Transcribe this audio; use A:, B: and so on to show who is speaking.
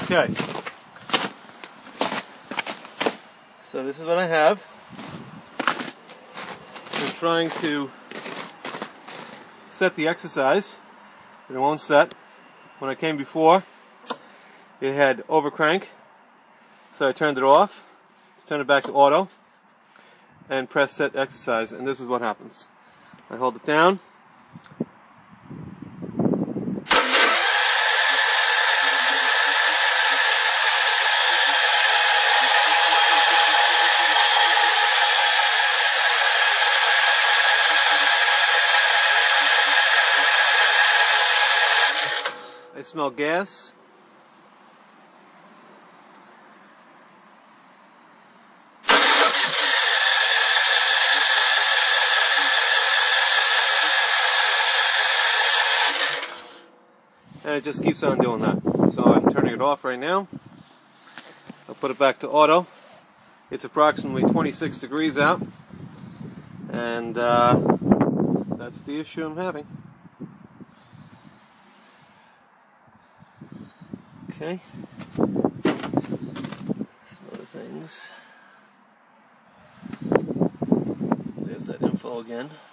A: Okay, so this is what I have. I'm trying to set the exercise, but it won't set. When I came before, it had overcrank, so I turned it off, turned it back to auto, and press set exercise, and this is what happens. I hold it down. I smell gas. And it just keeps on doing that. So I'm turning it off right now. I'll put it back to auto. It's approximately 26 degrees out. And that's the issue I'm having. Okay. Some other things. There's that info again.